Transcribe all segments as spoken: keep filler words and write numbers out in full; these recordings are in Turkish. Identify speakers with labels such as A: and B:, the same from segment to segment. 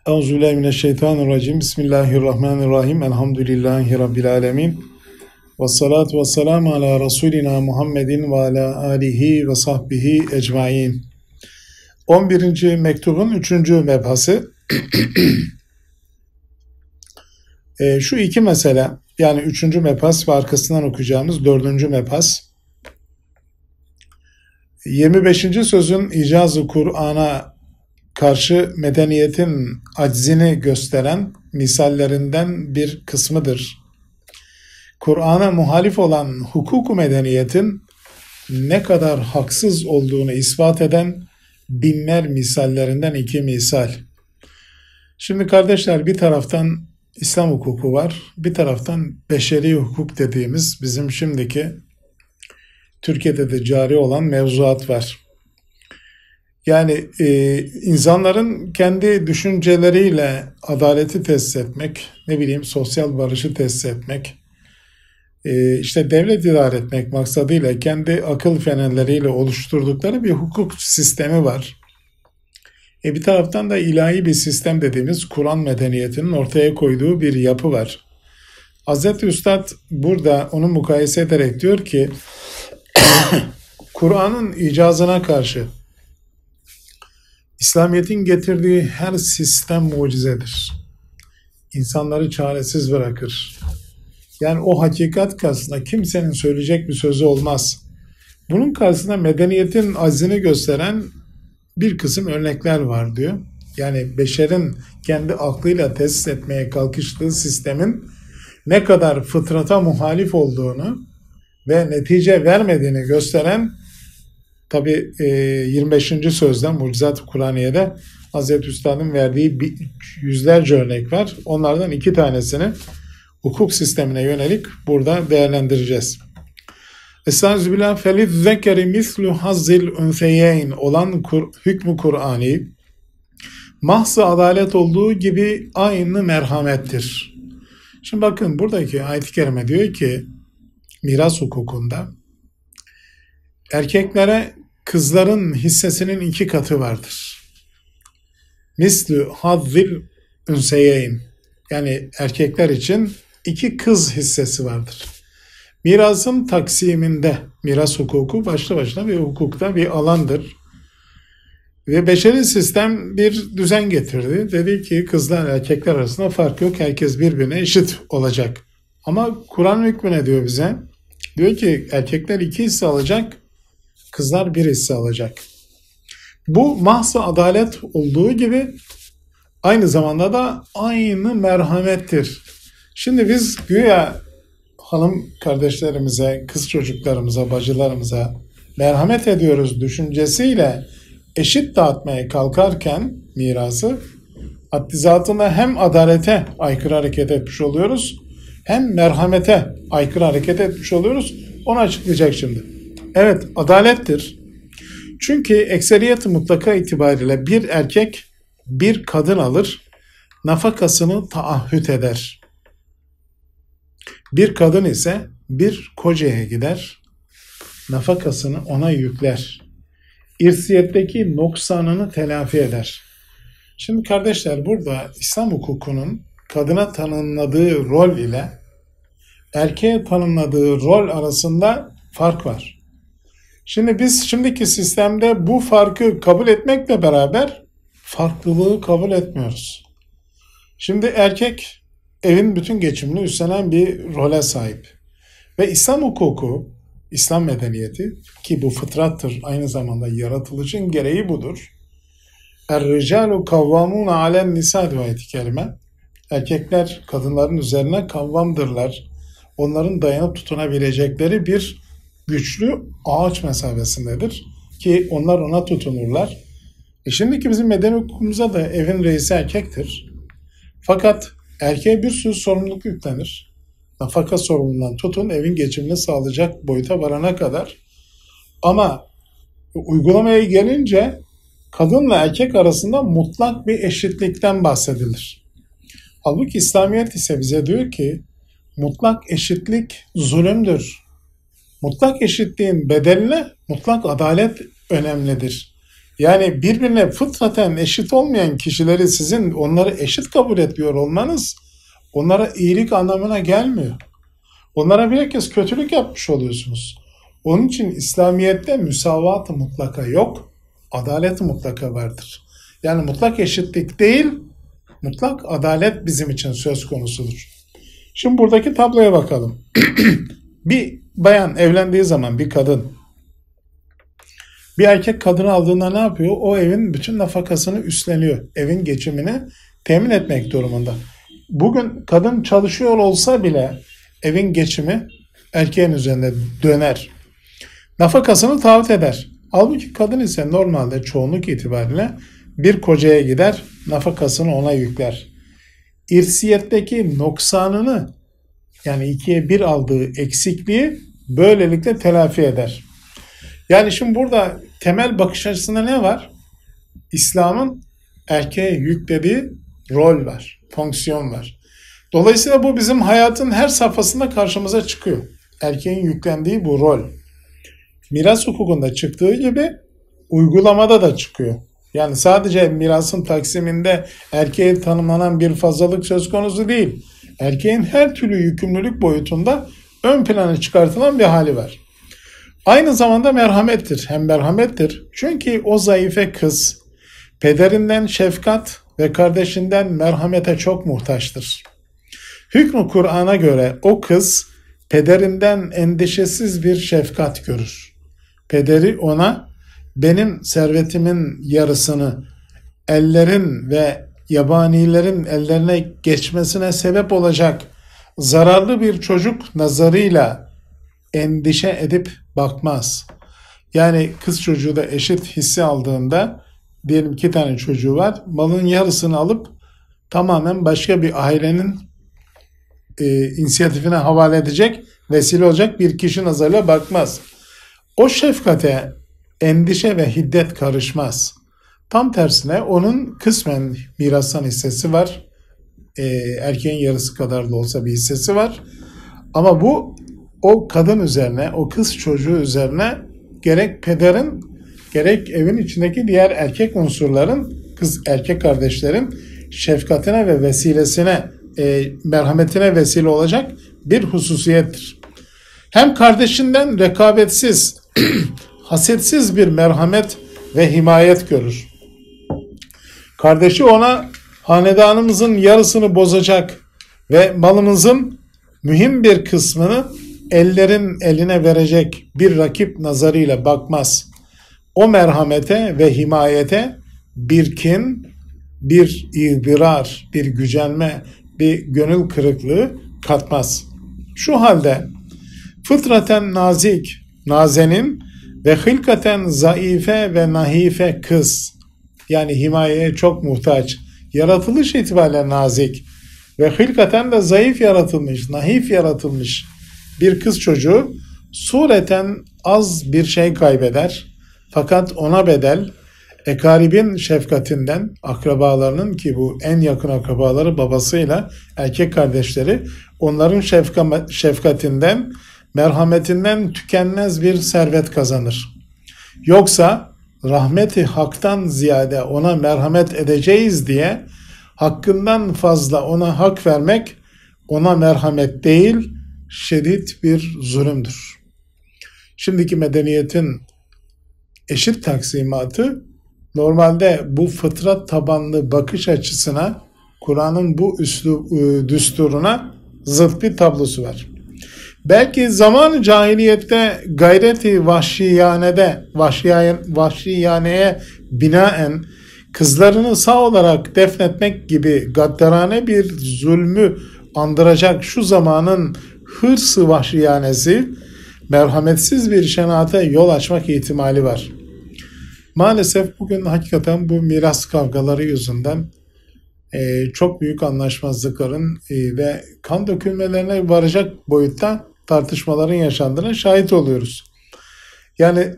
A: Euzubillahimineşşeytanirracim. Bismillahirrahmanirrahim. Elhamdülillahi Rabbil alemin. Ve salatu ve selamu ala Resulina Muhammedin ve ala alihi ve sahbihi ecmain. on birinci mektubun üçüncü mebhası. e, şu iki mesele, yani üçüncü mebhas ve arkasından okuyacağımız dördüncü mebhas. yirmi beşinci sözün icaz-ı Kur'an'a karşı medeniyetin aczini gösteren misallerinden bir kısmıdır. Kur'an'a muhalif olan hukuk-u medeniyetin ne kadar haksız olduğunu ispat eden binler misallerinden iki misal. Şimdi kardeşler, bir taraftan İslam hukuku var, bir taraftan beşeri hukuk dediğimiz bizim şimdiki Türkiye'de de cari olan mevzuat var. Yani e, insanların kendi düşünceleriyle adaleti tesis etmek, ne bileyim sosyal barışı tesis etmek, e, işte devlet idare etmek maksadıyla kendi akıl fenerleriyle oluşturdukları bir hukuk sistemi var. E, bir taraftan da ilahi bir sistem dediğimiz Kur'an medeniyetinin ortaya koyduğu bir yapı var. Hazreti Üstad burada onu mukayese ederek diyor ki, Kur'an'ın icazına karşı İslamiyet'in getirdiği her sistem mucizedir. İnsanları çaresiz bırakır. Yani o hakikat karşısında kimsenin söyleyecek bir sözü olmaz. Bunun karşısında medeniyetin aczini gösteren bir kısım örnekler var diyor. Yani beşerin kendi aklıyla tesis etmeye kalkıştığı sistemin ne kadar fıtrata muhalif olduğunu ve netice vermediğini gösteren, tabi yirmi beşinci sözden Mucizat-ı Kur'aniye'de Hazreti Üstad'ın verdiği yüzlerce örnek var. Onlardan iki tanesini hukuk sistemine yönelik burada değerlendireceğiz. Estağfirullah feliz zekeri mislu hazzil ünseyeyn olan kur, hükmü Kur'ani mahz-ı adalet olduğu gibi aynı merhamettir. Şimdi bakın, buradaki ayet-i kerime diyor ki miras hukukunda erkeklere kızların hissesinin iki katı vardır. Mislü hazzil ünseyeyn, yani erkekler için iki kız hissesi vardır. Mirasın taksiminde, miras hukuku başlı başına bir hukukta bir alandır. Ve beşeri sistem bir düzen getirdi. Dedi ki kızlar erkekler arasında fark yok, herkes birbirine eşit olacak. Ama Kur'an hükmü ne diyor bize? Diyor ki erkekler iki hisse alacak, kızlar bir hisse alacak. Bu mahz-ı adalet olduğu gibi aynı zamanda da aynı merhamettir. Şimdi biz güya hanım kardeşlerimize, kız çocuklarımıza, bacılarımıza merhamet ediyoruz düşüncesiyle eşit dağıtmaya kalkarken mirası, haddizatında hem adalete aykırı hareket etmiş oluyoruz, hem merhamete aykırı hareket etmiş oluyoruz. Onu açıklayacak şimdi. Evet, adalettir. Çünkü ekseriyet mutlaka itibariyle bir erkek bir kadın alır, nafakasını taahhüt eder. Bir kadın ise bir kocaya gider, nafakasını ona yükler. İrsiyetteki noksanını telafi eder. Şimdi kardeşler, burada İslam hukukunun kadına tanımladığı rol ile erkeğe tanımladığı rol arasında fark var. Şimdi biz şimdiki sistemde bu farkı kabul etmekle beraber farklılığı kabul etmiyoruz. Şimdi erkek evin bütün geçimini üstlenen bir role sahip. Ve İslam hukuku, İslam medeniyeti, ki bu fıtrattır, aynı zamanda yaratılışın gereği budur. Er-ricalu kavvamun alen nisa diyor ayet-i kerime. Erkekler kadınların üzerine kavvamdırlar. Onların dayanıp tutunabilecekleri bir güçlü ağaç mesafesindedir ki onlar ona tutunurlar. E şimdiki bizim medeni hukukumuzda da evin reisi erkektir. Fakat erkeğe bir sürü sorumluluk yüklenir. Nafaka sorumluluğundan tutun evin geçimini sağlayacak boyuta varana kadar. Ama uygulamaya gelince kadınla erkek arasında mutlak bir eşitlikten bahsedilir. Halbuki İslamiyet ise bize diyor ki mutlak eşitlik zulümdür. Mutlak eşitliğin bedeline mutlak adalet önemlidir. Yani birbirine fıtraten eşit olmayan kişileri sizin onları eşit kabul etmiyor olmanız onlara iyilik anlamına gelmiyor. Onlara bilakis kötülük yapmış oluyorsunuz. Onun için İslamiyet'te müsavat-ı mutlaka yok, adalet-i mutlaka vardır. Yani mutlak eşitlik değil, mutlak adalet bizim için söz konusudur. Şimdi buradaki tabloya bakalım. Bir bayan evlendiği zaman bir kadın, bir erkek kadını aldığında ne yapıyor? O evin bütün nafakasını üstleniyor. Evin geçimini temin etmek durumunda. Bugün kadın çalışıyor olsa bile evin geçimi erkeğin üzerinde döner. Nafakasını taahhüt eder. Halbuki kadın ise normalde çoğunluk itibariyle bir kocaya gider, nafakasını ona yükler. İrsiyetteki noksanını, yani ikiye bir aldığı eksikliği böylelikle telafi eder. Yani şimdi burada temel bakış açısında ne var? İslam'ın erkeğe yüklediği rol var, fonksiyon var. Dolayısıyla bu bizim hayatın her safhasında karşımıza çıkıyor. Erkeğin yüklendiği bu rol. Miras hukukunda çıktığı gibi uygulamada da çıkıyor. Yani sadece mirasın taksiminde erkeğe tanımlanan bir fazlalık söz konusu değil. Erkeğin her türlü yükümlülük boyutunda ön plana çıkartılan bir hali var. Aynı zamanda merhamettir. Hem merhamettir. Çünkü o zayıfe kız pederinden şefkat ve kardeşinden merhamete çok muhtaçtır. Hükmü Kur'an'a göre o kız pederinden endişesiz bir şefkat görür. Pederi ona benim servetimin yarısını ellerin ve yabanilerin ellerine geçmesine sebep olacak zararlı bir çocuk nazarıyla endişe edip bakmaz. Yani kız çocuğu da eşit hisse aldığında, diyelim iki tane çocuğu var, malın yarısını alıp tamamen başka bir ailenin e, inisiyatifine havale edecek, vesile olacak bir kişi nazarıyla bakmaz. O şefkate endişe ve hiddet karışmaz. Tam tersine onun kısmen mirastan hissesi var. E, erkeğin yarısı kadar da olsa bir hissesi var. Ama bu o kadın üzerine, o kız çocuğu üzerine gerek pederin, gerek evin içindeki diğer erkek unsurların, kız erkek kardeşlerin şefkatine ve vesilesine, e, merhametine vesile olacak bir hususiyettir. Hem kardeşinden rekabetsiz, hasetsiz bir merhamet ve himayet görür. Kardeşi ona hanedanımızın yarısını bozacak ve malımızın mühim bir kısmını ellerin eline verecek bir rakip nazarıyla bakmaz. O merhamete ve himayete bir kin, bir ibirar, bir gücenme, bir gönül kırıklığı katmaz. Şu halde fıtraten nazik, nazenin ve hılkaten zayıfe ve nahife kız, yani himayeye çok muhtaç, yaratılış itibariyle nazik ve hılkaten de zayıf yaratılmış, nahif yaratılmış bir kız çocuğu sureten az bir şey kaybeder. Fakat ona bedel ekaribin şefkatinden, akrabalarının, ki bu en yakın akrabaları babasıyla erkek kardeşleri, onların şefka, şefkatinden, merhametinden tükenmez bir servet kazanır. Yoksa rahmeti haktan ziyade ona merhamet edeceğiz diye hakkından fazla ona hak vermek ona merhamet değil, şiddet bir zulümdür. Şimdiki medeniyetin eşit taksimatı normalde bu fıtrat tabanlı bakış açısına, Kur'an'ın bu üslup, düsturuna zıt bir tablosu var. Belki zaman-ı cahiliyette gayreti vahşiyanede, vahşiyaneye binaen kızlarını sağ olarak defnetmek gibi gaddarane bir zulmü andıracak şu zamanın hırsı vahşiyanesi merhametsiz bir şenaate yol açmak ihtimali var. Maalesef bugün hakikaten bu miras kavgaları yüzünden e, çok büyük anlaşmazlıkların e, ve kan dökülmelerine varacak boyutta tartışmaların yaşandığına şahit oluyoruz. Yani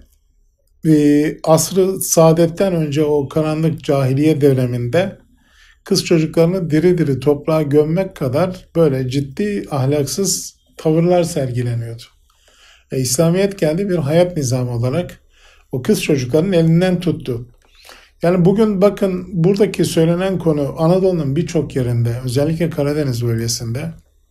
A: e, asr-ı saadetten önce o karanlık cahiliye döneminde kız çocuklarını diri diri toprağa gömmek kadar böyle ciddi ahlaksız tavırlar sergileniyordu. E, İslamiyet geldi, bir hayat nizamı olarak o kız çocukların elinden tuttu. Yani bugün bakın buradaki söylenen konu Anadolu'nun birçok yerinde, özellikle Karadeniz bölgesinde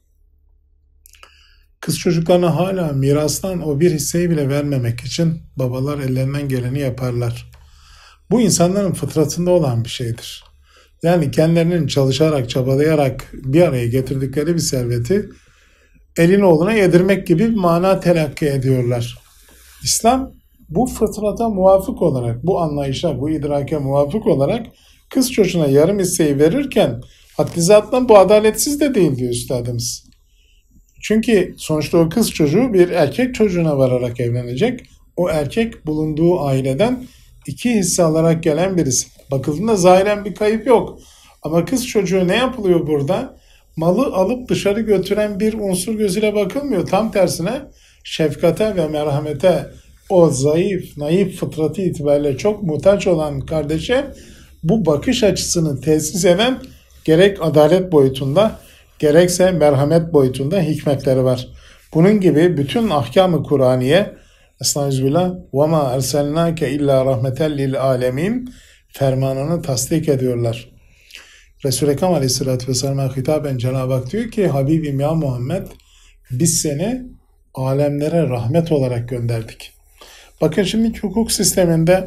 A: kız çocuklarına hala mirastan o bir hisseyi bile vermemek için babalar ellerinden geleni yaparlar. Bu insanların fıtratında olan bir şeydir. Yani kendilerinin çalışarak, çabalayarak bir araya getirdikleri bir serveti elin oğluna yedirmek gibi bir mana telakki ediyorlar. İslam bu fıtrata muvafık olarak, bu anlayışa, bu idrake muvafık olarak kız çocuğuna yarım hisseyi verirken haddi zatla bu adaletsiz de değil diyor üstadımız. Çünkü sonuçta o kız çocuğu bir erkek çocuğuna vararak evlenecek. O erkek bulunduğu aileden iki hisse alarak gelen birisi. Bakıldığında zahiren bir kayıp yok. Ama kız çocuğu ne yapılıyor burada? Malı alıp dışarı götüren bir unsur gözüyle bakılmıyor. Tam tersine şefkate ve merhamete, o zayıf, naif fıtratı itibariyle çok muhtaç olan kardeşe bu bakış açısını tesis eden gerek adalet boyutunda gerekse merhamet boyutunda hikmetleri var. Bunun gibi bütün ahkam-ı Kur'aniye Estağfirullah ve ma erselnake illa rahmeten lil alemin fermanını tasdik ediyorlar. Resul-i Ekrem Aleyhisselatü Vesselam'a hitaben Cenab-ı Hak diyor ki Habibim ya Muhammed biz seni alemlere rahmet olarak gönderdik. Bakın şimdiki hukuk sisteminde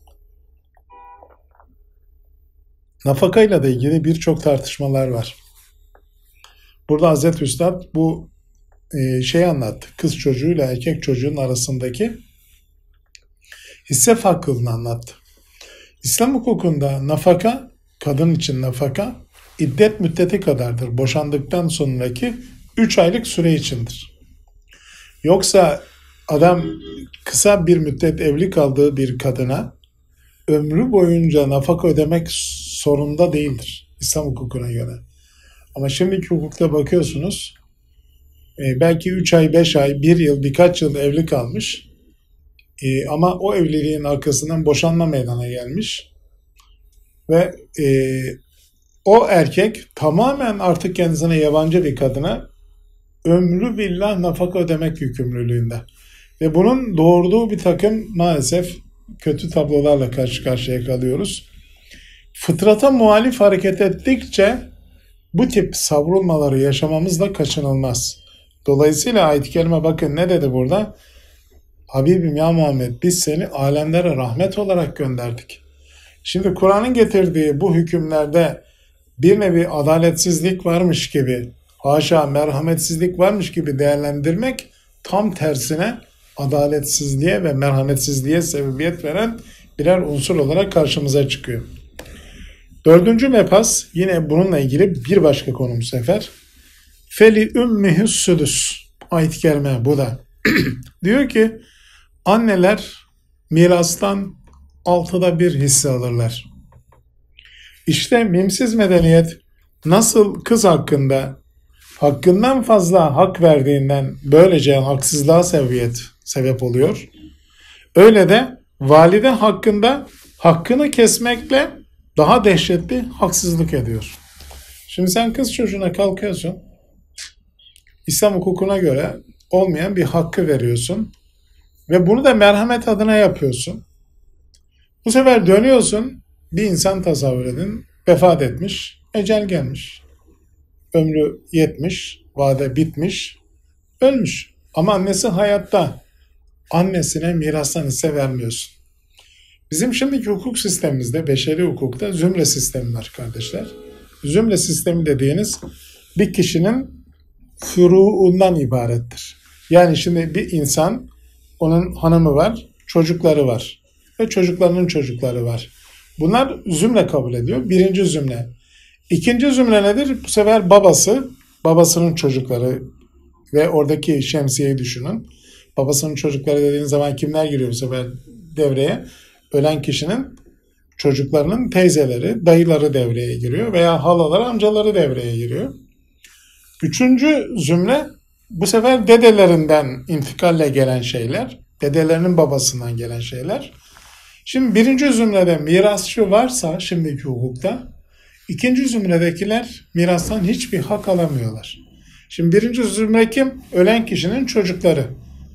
A: nafakayla da ilgili birçok tartışmalar var. Burada Hazreti Üstad bu e, şeyi anlattı. Kız çocuğuyla erkek çocuğun arasındaki hisse farklılığını anlattı. İslam hukukunda nafaka, kadın için nafaka iddet müddeti kadardır. Boşandıktan sonraki üç aylık süre içindir. Yoksa adam kısa bir müddet evli kaldığı bir kadına ömrü boyunca nafaka ödemek zorunda değildir İslam hukukuna göre. Ama şimdiki hukukta bakıyorsunuz belki üç ay, beş ay, bir yıl, birkaç yıl evli kalmış ama o evliliğin arkasından boşanma meydana gelmiş ve e, o erkek tamamen artık kendisine yabancı bir kadına ömrü billah nafaka ödemek yükümlülüğünde. Ve bunun doğurduğu bir takım maalesef kötü tablolarla karşı karşıya kalıyoruz. Fıtrata muhalif hareket ettikçe bu tip savrulmaları yaşamamız da kaçınılmaz. Dolayısıyla ayet-i kerime bakın ne dedi burada? Habibim ya Muhammed biz seni alemlere rahmet olarak gönderdik. Şimdi Kur'an'ın getirdiği bu hükümlerde bir nevi adaletsizlik varmış gibi, haşa merhametsizlik varmış gibi değerlendirmek tam tersine adaletsizliğe ve merhametsizliğe sebebiyet veren birer unsur olarak karşımıza çıkıyor. Dördüncü mebhas yine bununla ilgili bir başka konu bu sefer. Feli ümmihü südüs. Ayet-i kerime bu da. Diyor ki anneler mirastan altıda bir hisse alırlar. İşte mimsiz medeniyet nasıl kız hakkında hakkından fazla hak verdiğinden böylece haksızlığa sebebiyet sebep oluyor. Öyle de valide hakkında hakkını kesmekle daha dehşetli haksızlık ediyor. Şimdi sen kız çocuğuna kalkıyorsun, İslam hukukuna göre olmayan bir hakkı veriyorsun ve bunu da merhamet adına yapıyorsun. Bu sefer dönüyorsun, bir insan tasavvur edin, vefat etmiş, ecel gelmiş. Ömrü yetmiş, vade bitmiş, ölmüş. Ama annesi hayatta. Annesine mirastan hisse vermiyorsun. Bizim şimdiki hukuk sistemimizde, beşeri hukukta zümre sistemi var kardeşler. Zümre sistemi dediğiniz bir kişinin furuundan ibarettir. Yani şimdi bir insan, onun hanımı var, çocukları var ve çocuklarının çocukları var. Bunlar zümre kabul ediyor. Birinci zümre. İkinci zümre nedir? Bu sefer babası, babasının çocukları ve oradaki şemsiyeyi düşünün. Babasının çocukları dediğiniz zaman kimler giriyor bu sefer devreye? Ölen kişinin çocuklarının teyzeleri, dayıları devreye giriyor veya halaları, amcaları devreye giriyor. Üçüncü zümre bu sefer dedelerinden intikalle gelen şeyler, dedelerinin babasından gelen şeyler. Şimdi birinci zümrede mirasçı varsa şimdiki hukukta, ikinci zümredekiler mirastan hiçbir hak alamıyorlar. Şimdi birinci zümre kim? Ölen kişinin çocukları.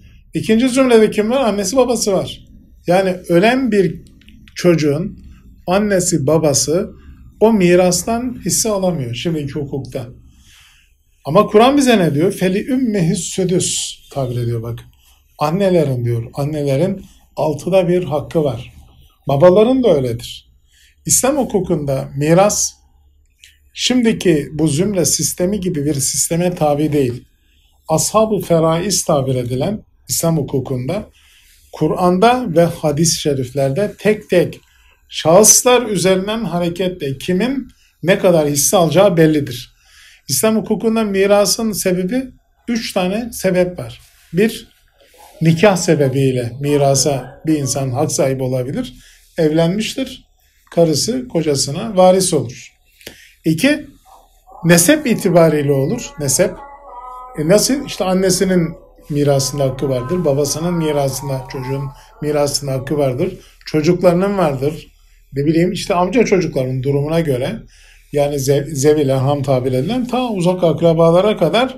A: İkinci zümrede kim var? Annesi babası var. Yani ölen bir çocuğun annesi babası o mirastan hisse alamıyor şimdiki hukukta. Ama Kur'an bize ne diyor? Feli ümmehis südüs tabir ediyor bak. Annelerin diyor. Annelerin altıda bir hakkı var. Babaların da öyledir. İslam hukukunda miras şimdiki bu zümre sistemi gibi bir sisteme tabi değil. Ashab-ı feraiz tabir edilen İslam hukukunda Kur'an'da ve hadis-i şeriflerde tek tek şahıslar üzerinden hareketle kimin ne kadar hisse alacağı bellidir. İslam hukukunda mirasın sebebi üç tane sebep var. Bir, nikah sebebiyle mirasa bir insan hak sahibi olabilir. Evlenmiştir. Karısı kocasına varis olur. İki, nesep itibariyle olur. Nesep. E nasıl? İşte annesinin mirasında hakkı vardır. Babasının mirasında, çocuğun mirasında hakkı vardır. Çocuklarının vardır. Ne bileyim işte amca çocuklarının durumuna göre yani zev, zeviler, ham tabir edilen ta uzak akrabalara kadar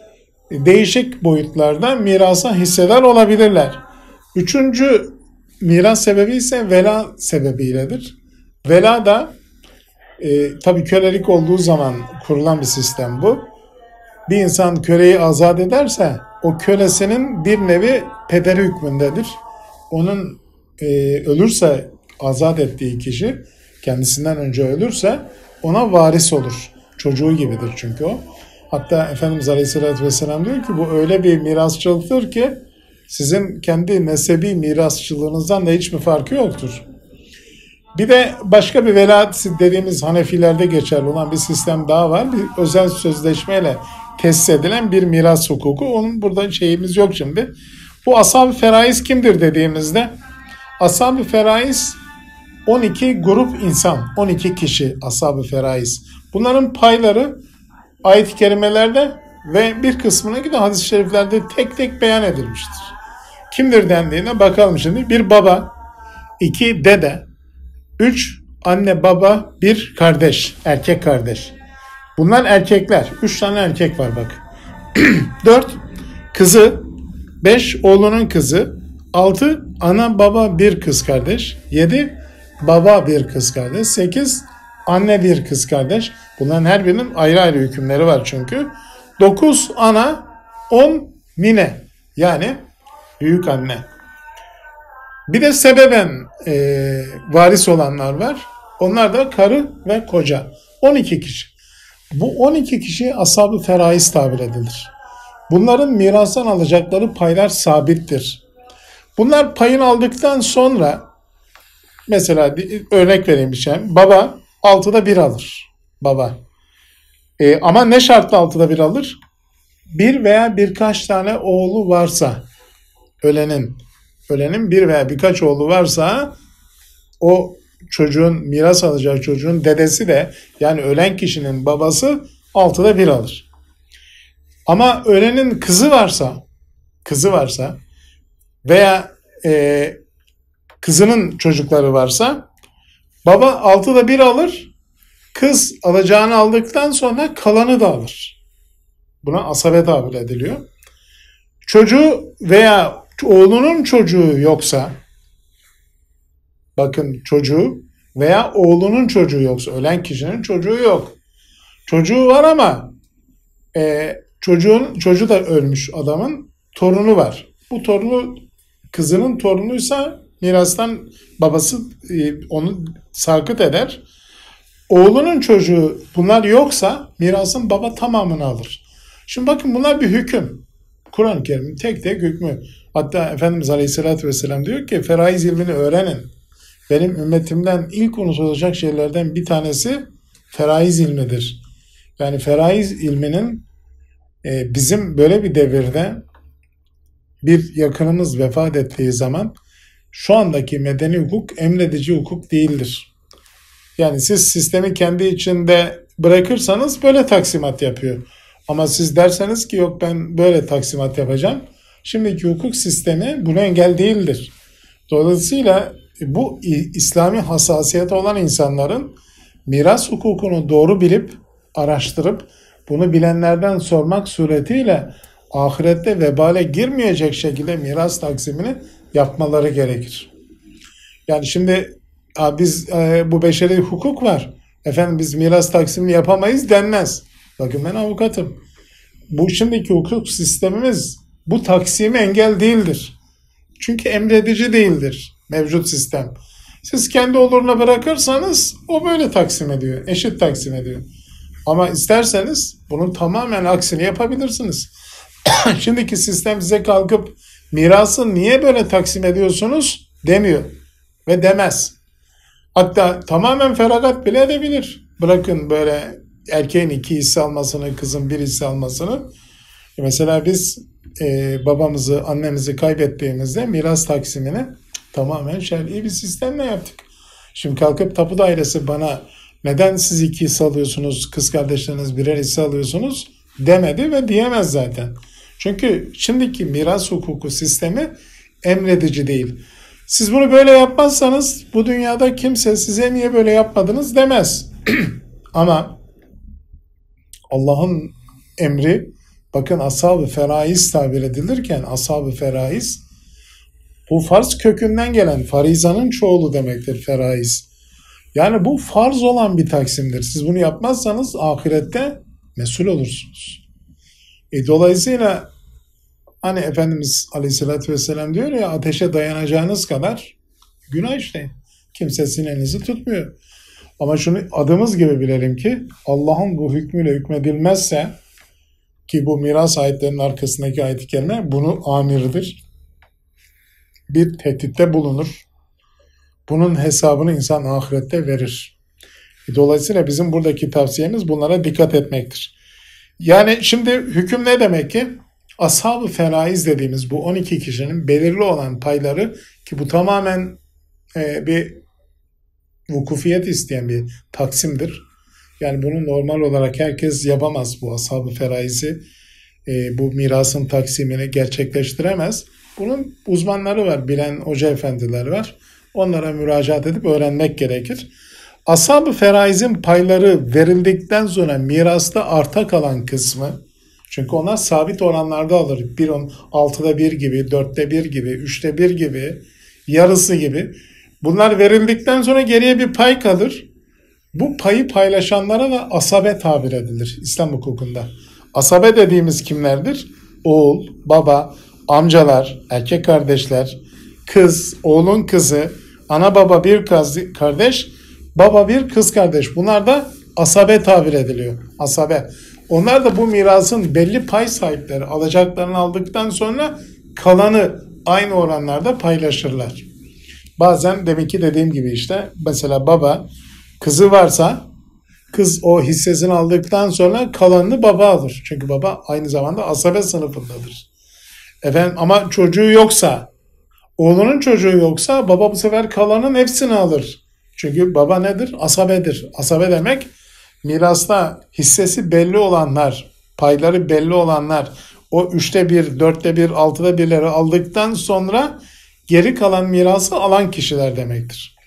A: değişik boyutlarda mirasa hissedar olabilirler. Üçüncü miras sebebi ise vela sebebiyledir. Vela da e, tabii kölelik olduğu zaman kurulan bir sistem bu. Bir insan köleyi azat ederse o kölesinin bir nevi pederi hükmündedir. Onun e, ölürse azat ettiği kişi kendisinden önce ölürse ona varis olur. Çocuğu gibidir çünkü o. Hatta Efendimiz Aleyhisselatü Vesselam diyor ki bu öyle bir mirasçılıktır ki sizin kendi nesebi mirasçılığınızdan da hiçbir farkı yoktur. Bir de başka bir velayet dediğimiz Hanefilerde geçerli olan bir sistem daha var. Bir özel sözleşmeyle tesis edilen bir miras hukuku. Onun burada şeyimiz yok şimdi. Bu ashab-ı feraiz kimdir dediğimizde ashab-ı feraiz on iki grup insan, on iki kişi ashab-ı feraiz. Bunların payları ayet-i kerimelerde ve bir kısmına da hadis-i şeriflerde tek tek beyan edilmiştir. Kimdir dendiğine bakalım şimdi. Bir baba, iki dede, üç anne baba, bir kardeş, erkek kardeş. Bunlar erkekler. Üç tane erkek var bak. Dört kızı, beş oğlunun kızı, altı ana baba bir kız kardeş, yedi baba bir kız kardeş, sekiz anne bir kız kardeş. Bunların her birinin ayrı ayrı hükümleri var çünkü. dokuz ana, on nine yani büyük anne. Bir de sebeben e, varis olanlar var. Onlar da karı ve koca. on iki kişi. Bu on iki kişi ashab-ı feraiz tabir edilir. Bunların mirastan alacakları paylar sabittir. Bunlar payını aldıktan sonra mesela örnek vereyim bir şey. Baba altıda bir alır. Baba. E, ama ne şartla altıda bir alır? Bir veya birkaç tane oğlu varsa ölenin, ölenin bir veya birkaç oğlu varsa o çocuğun miras alacağı çocuğun dedesi de yani ölen kişinin babası altıda bir alır. Ama ölenin kızı varsa kızı varsa veya e, kızının çocukları varsa baba altıda bir alır. Kız alacağını aldıktan sonra kalanı da alır. Buna asabe tabir ediliyor. Çocuğu veya oğlunun çocuğu yoksa bakın çocuğu veya oğlunun çocuğu yoksa ölen kişinin çocuğu yok. Çocuğu var ama e, çocuğun çocuğu da ölmüş adamın torunu var. Bu torunu kızının torunuysa mirastan babası e, onu sarkıt eder. Oğlunun çocuğu bunlar yoksa mirasın baba tamamını alır. Şimdi bakın bunlar bir hüküm. Kur'an-ı Kerim'in tek tek hükmü. Hatta Efendimiz Aleyhisselatü Vesselam diyor ki feraiz ilmini öğrenin. Benim ümmetimden ilk unutulacak şeylerden bir tanesi feraiz ilmidir. Yani feraiz ilminin e, bizim böyle bir devirde bir yakınımız vefat ettiği zaman şu andaki medeni hukuk emredici hukuk değildir. Yani siz sistemi kendi içinde bırakırsanız böyle taksimat yapıyor. Ama siz derseniz ki yok ben böyle taksimat yapacağım. Şimdiki hukuk sistemi buna engel değildir. Dolayısıyla bu İslami hassasiyeti olan insanların miras hukukunu doğru bilip araştırıp bunu bilenlerden sormak suretiyle ahirette vebale girmeyecek şekilde miras taksimini yapmaları gerekir. Yani şimdi "Aa, biz e, bu beşeri hukuk var. Efendim biz miras taksimini yapamayız" denmez. Bakın ben avukatım. Bu şimdiki hukuk sistemimiz bu taksime engel değildir. Çünkü emredici değildir mevcut sistem. Siz kendi oluruna bırakırsanız o böyle taksim ediyor. Eşit taksim ediyor. Ama isterseniz bunun tamamen aksini yapabilirsiniz. Şimdiki sistem size kalkıp mirası niye böyle taksim ediyorsunuz demiyor ve demez. Hatta tamamen feragat bile edebilir. Bırakın böyle erkeğin iki hisse almasını, kızın bir hisse almasını. Mesela biz e, babamızı, annemizi kaybettiğimizde miras taksimini tamamen şer'i bir sistemle yaptık. Şimdi kalkıp tapu dairesi bana neden siz iki hisse alıyorsunuz, kız kardeşleriniz birer hisse alıyorsunuz demedi ve diyemez zaten. Çünkü şimdiki miras hukuku sistemi emredici değil. Siz bunu böyle yapmazsanız bu dünyada kimse size niye böyle yapmadınız demez. Ama Allah'ın emri, bakın ashab-ı feraiz tabir edilirken ashab-ı feraiz bu farz kökünden gelen farizanın çoğulu demektir feraiz. Yani bu farz olan bir taksimdir. Siz bunu yapmazsanız ahirette mesul olursunuz. E, dolayısıyla hani Efendimiz Aleyhisselatü Vesselam diyor ya, ateşe dayanacağınız kadar günah işleyin. Kimse sinenizi tutmuyor. Ama şunu adımız gibi bilelim ki Allah'ın bu hükmüyle hükmedilmezse, ki bu miras ayetlerinin arkasındaki ayet-i kerime bunu amirdir, bir tehditte bulunur. Bunun hesabını insan ahirette verir. Dolayısıyla bizim buradaki tavsiyemiz bunlara dikkat etmektir. Yani şimdi hüküm ne demek ki? Ashab-ı feraiz dediğimiz bu on iki kişinin belirli olan payları, ki bu tamamen e, bir vukufiyet isteyen bir taksimdir. Yani bunu normal olarak herkes yapamaz, bu ashab-ı feraizi, e, bu mirasın taksimini gerçekleştiremez. Bunun uzmanları var, bilen hoca efendiler var. Onlara müracaat edip öğrenmek gerekir. Ashab-ı feraizin payları verildikten sonra mirasta arta kalan kısmı, çünkü onlar sabit oranlarda alır. Bir on, altıda bir gibi, dörtte bir gibi, üçte bir gibi, yarısı gibi. Bunlar verildikten sonra geriye bir pay kalır. Bu payı paylaşanlara da asabe tabir edilir İslam hukukunda. Asabe dediğimiz kimlerdir? Oğul, baba, amcalar, erkek kardeşler, kız, oğlun kızı, ana baba bir kardeş, baba bir kız kardeş. Bunlar da asabe tabir ediliyor. Asabe. Onlar da bu mirasın belli pay sahipleri, alacaklarını aldıktan sonra kalanı aynı oranlarda paylaşırlar. Bazen deminki dediğim gibi işte mesela baba kızı varsa kız o hissesini aldıktan sonra kalanını baba alır. Çünkü baba aynı zamanda asabe sınıfındadır. Efendim, ama çocuğu yoksa, oğlunun çocuğu yoksa baba bu sefer kalanın hepsini alır. Çünkü baba nedir? Asabedir. Asabe demek mirasta hissesi belli olanlar, payları belli olanlar, o üçte bir, dörtte bir, altıda birleri aldıktan sonra geri kalan mirası alan kişiler demektir.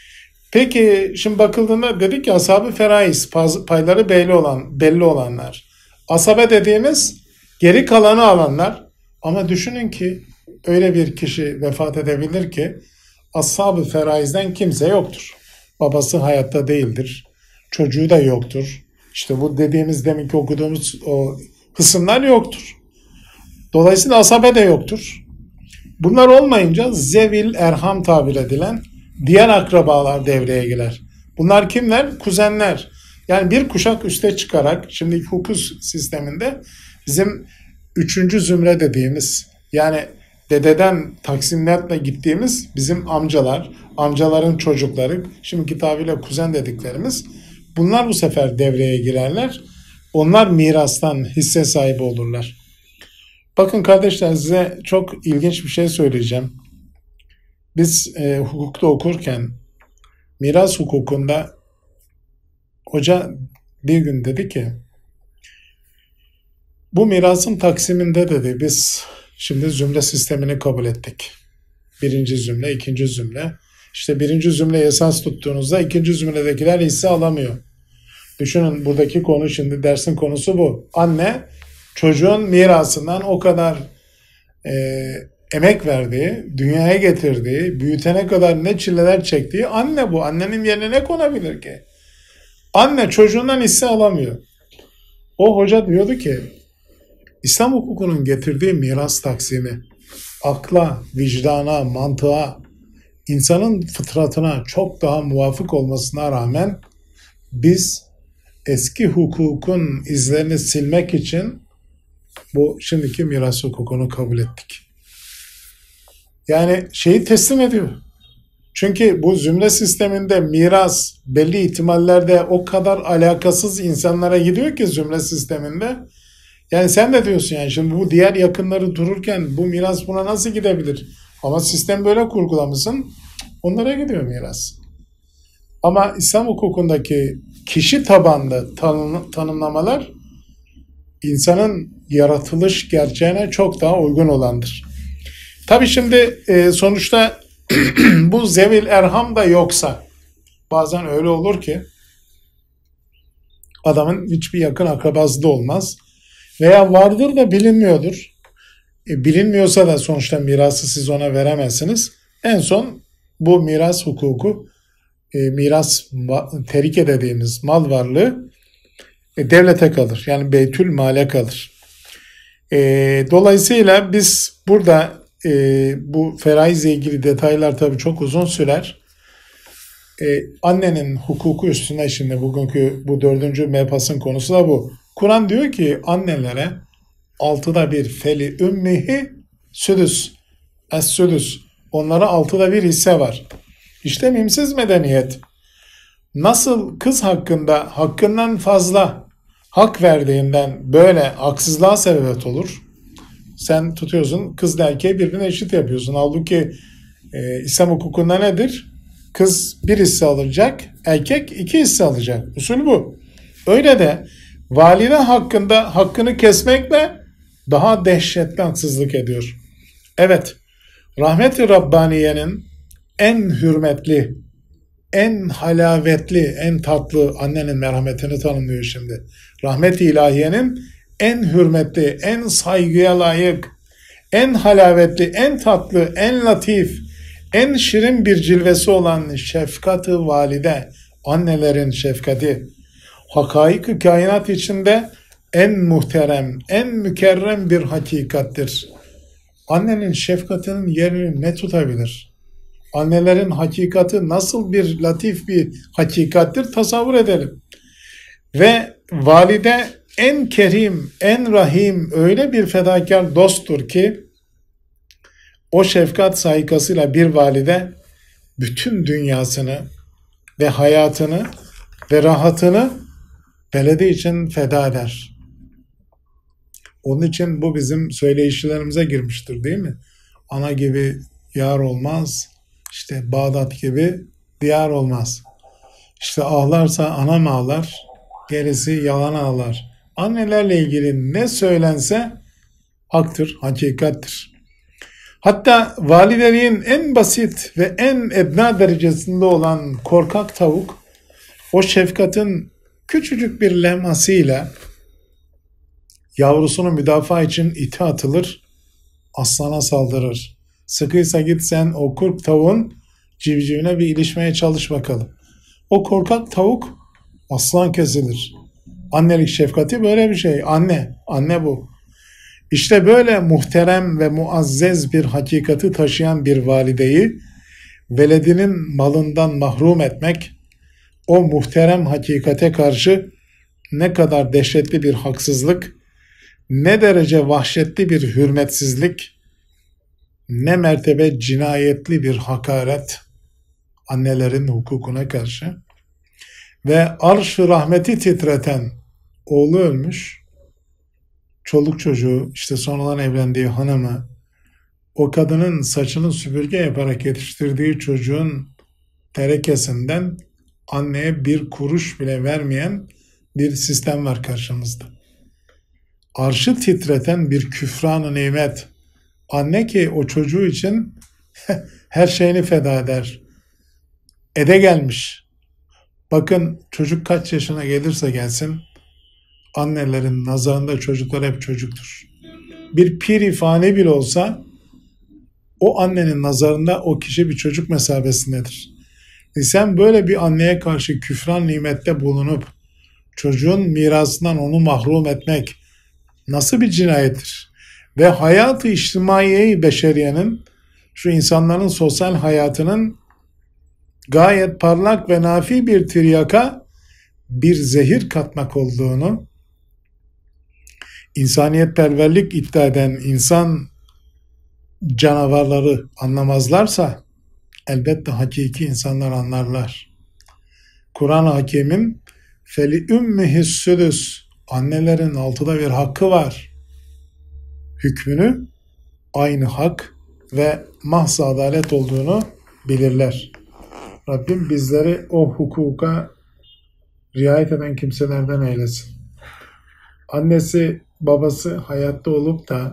A: Peki şimdi bakıldığında dedik ki ashab-ı feraiz, payları belli olan, belli olanlar. Asabe dediğimiz geri kalanı alanlar. Ama düşünün ki öyle bir kişi vefat edebilir ki ashab-ı feraizden kimse yoktur. Babası hayatta değildir. Çocuğu da yoktur. İşte bu dediğimiz deminki okuduğumuz o kısımlar yoktur. Dolayısıyla asabe de yoktur. Bunlar olmayınca zevil erham tabir edilen diğer akrabalar devreye girer. Bunlar kimler? Kuzenler. Yani bir kuşak üste çıkarak şimdiki hukuk sisteminde bizim üçüncü zümre dediğimiz, yani dededen taksimlerle gittiğimiz bizim amcalar, amcaların çocukları, şimdiki tabirle kuzen dediklerimiz, bunlar bu sefer devreye girerler. Onlar mirastan hisse sahibi olurlar. Bakın kardeşler, size çok ilginç bir şey söyleyeceğim. Biz e, hukukta okurken miras hukukunda hoca bir gün dedi ki, bu mirasın taksiminde dedi biz şimdi zümre sistemini kabul ettik. Birinci zümre, ikinci zümre. İşte birinci zümre esas tuttuğunuzda ikinci zümredekiler hisse alamıyor. Düşünün, buradaki konu, şimdi dersin konusu bu. Anne çocuğun mirasından o kadar e, emek verdiği, dünyaya getirdiği, büyütene kadar ne çileler çektiği anne bu. Annenin yerine ne konabilir ki? Anne çocuğundan hisse alamıyor. O hoca diyordu ki, İslam hukukunun getirdiği miras taksimi, akla, vicdana, mantığa, insanın fıtratına çok daha muvafık olmasına rağmen biz eski hukukun izlerini silmek için bu şimdiki miras hukukunu kabul ettik. Yani şeyi teslim ediyor. Çünkü bu zümre sisteminde miras belli ihtimallerde o kadar alakasız insanlara gidiyor ki zümre sisteminde. Yani sen de diyorsun yani şimdi bu diğer yakınları dururken bu miras buna nasıl gidebilir? Ama sistem böyle kurgulamışsın, onlara gidiyor miras. Ama İslam hukukundaki kişi tabanlı tanım, tanımlamalar insanın yaratılış gerçeğine çok daha uygun olandır. Tabii şimdi e, sonuçta bu zevil erham da yoksa bazen öyle olur ki adamın hiçbir yakın akrabası da olmaz veya vardır da bilinmiyordur. E, bilinmiyorsa da sonuçta mirası siz ona veremezsiniz. En son bu miras hukuku, e, miras terike dediğimiz mal varlığı e, devlete kalır. Yani beytül male kalır. E, dolayısıyla biz burada e, bu feraizle ilgili detaylar tabii çok uzun sürer. E, annenin hukuku üstüne şimdi bugünkü bu dördüncü mebhasın konusu da bu. Kur'an diyor ki annelere altıda bir feli ümmihi südüs es südüs, onlara altıda bir hisse var. İşte mimsiz medeniyet nasıl kız hakkında hakkından fazla hak verdiğinden böyle haksızlığa sebebiyet olur. Sen tutuyorsun kızla erkeği birbirine eşit yapıyorsun. Halbuki e, İslam hukukunda nedir? Kız bir hisse alacak, erkek iki hisse alacak. Usul bu. Öyle de valide hakkında hakkını kesmekle daha dehşetli haksızlık ediyor. Evet, rahmet-i Rabbaniye'nin en hürmetli, en halavetli, en tatlı annenin merhametini tanımlıyor şimdi. Rahmet-i ilahiyenin en hürmetli, en saygıya layık, en halavetli, en tatlı, en latif, en şirin bir cilvesi olan şefkat-ı valide, annelerin şefkati, hakaik-ı kainat içinde en muhterem, en mükerrem bir hakikattir. Annenin şefkatinin yerini ne tutabilir? Annelerin hakikati nasıl bir latif bir hakikattir tasavvur edelim. Ve valide en kerim, en rahim öyle bir fedakar dosttur ki o şefkat saykasıyla bir valide bütün dünyasını ve hayatını ve rahatını veledi için feda eder. Onun için bu bizim söyleyişlerimize girmiştir değil mi? Ana gibi yar olmaz, işte Bağdat gibi diyar olmaz. İşte ağlarsa anam ağlar, gerisi yalan ağlar. Annelerle ilgili ne söylense haktır, hakikattir. Hatta valideliğin en basit ve en edna derecesinde olan korkak tavuk, o şefkatin küçücük bir lemhasıyla yavrusunu müdafaa için ite atılır, aslana saldırır. Sıkıysa git sen o kurt tavuğun civcivine bir ilişmeye çalış bakalım. O korkak tavuk aslan kesilir. Annelik şefkati böyle bir şey. Anne, anne bu. İşte böyle muhterem ve muazzez bir hakikati taşıyan bir valideyi veledinin malından mahrum etmek, o muhterem hakikate karşı ne kadar dehşetli bir haksızlık, ne derece vahşetli bir hürmetsizlik, ne mertebe cinayetli bir hakaret annelerin hukukuna karşı. Ve arş-ı rahmeti titreten oğlu ölmüş, çoluk çocuğu, işte sonradan evlendiği hanımı, o kadının saçını süpürge yaparak yetiştirdiği çocuğun terekesinden anneye bir kuruş bile vermeyen bir sistem var karşımızda. Arşı titreten bir küfran-ı nimet. Anne ki o çocuğu için her şeyini feda eder. Ede gelmiş. Bakın çocuk kaç yaşına gelirse gelsin, annelerin nazarında çocuklar hep çocuktur. Bir pir-i fani bile olsa o annenin nazarında o kişi bir çocuk mesabesindedir. E sen böyle bir anneye karşı küfran nimette bulunup çocuğun mirasından onu mahrum etmek nasıl bir cinayettir? Ve hayatı içtimaiye-i beşeriyenin, şu insanların sosyal hayatının gayet parlak ve nafi bir tiryaka, bir zehir katmak olduğunu, insaniyetperverlik iddia eden insan canavarları anlamazlarsa elbette hakiki insanlar anlarlar. Kur'an-ı Hakîm'in feli ümmihis südüs, annelerin altıda bir hakkı var hükmünü aynı hak ve mahz adalet olduğunu bilirler. Rabbim bizleri o hukuka riayet eden kimselerden eylesin. Annesi babası hayatta olup da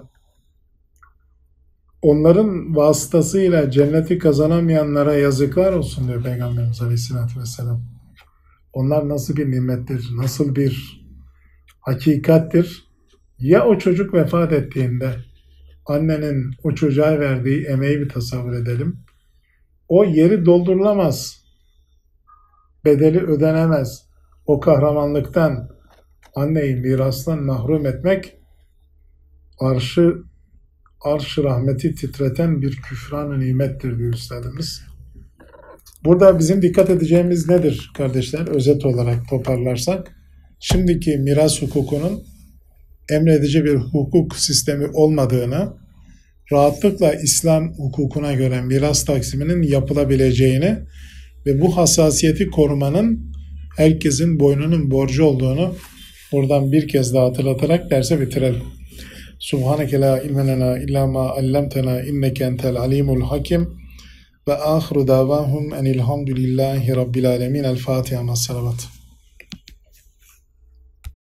A: onların vasıtasıyla cenneti kazanamayanlara yazıklar olsun diyor Peygamberimiz Aleyhisselatü Vesselam. Onlar nasıl bir nimettir, nasıl bir hakikattir. Ya o çocuk vefat ettiğinde annenin o çocuğa verdiği emeği bir tasavvur edelim. O yeri doldurulamaz, bedeli ödenemez. O kahramanlıktan anneyi mirastan mahrum etmek arşı arş-ı rahmeti titreten bir küfran-ı nimettir diyor üstadımız. Burada bizim dikkat edeceğimiz nedir kardeşler? Özet olarak toparlarsak, şimdiki miras hukukunun emredici bir hukuk sistemi olmadığını, rahatlıkla İslam hukukuna göre miras taksiminin yapılabileceğini ve bu hassasiyeti korumanın herkesin boynunun borcu olduğunu buradan bir kez daha hatırlatarak derse bitirelim. Subhaneke la ilme lena illa ma allamtena inneke entel alimul hakim ve ahiru davahum enilhamdülillahi rabbil alemin. El Fatiha. Salavat.